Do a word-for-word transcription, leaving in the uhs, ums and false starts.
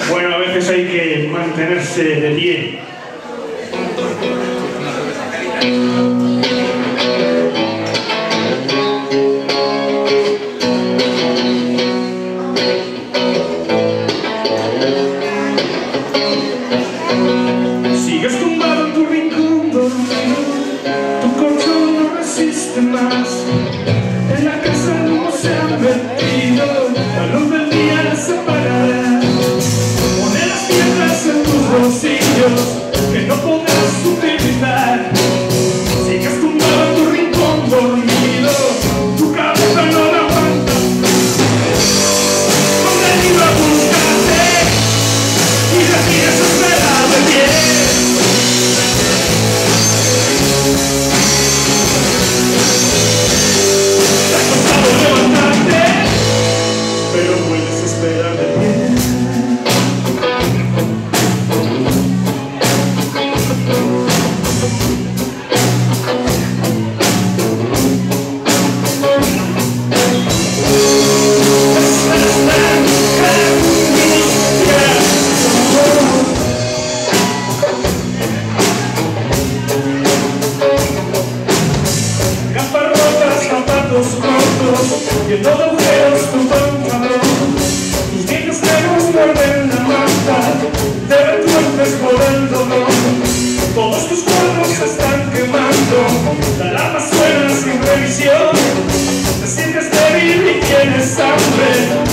Bueno, a veces hay que mantenerse de pie. Sigues tumbado en tu rincón dormido, tu colchón no resiste más. En la casa no se ha metido, la luz del día se apagará. Pone las piedras en tus bolsillos que no podrás utilizar. Sigues tumbado en tu rincón dormido, tu cabeza no la aguanta. ¿Dónde he ido a buscarte? Y decides esperar de pie. Te ha costado levantarte, pero puedes esperar de pie. Lleno de agujeros tu pantalón, tus dientes negros muerden la manta, te retuerces por el dolor. Todos tus cuerpos se están quemando, la alarma suena sin revisión. Te sientes débil y tienes hambre.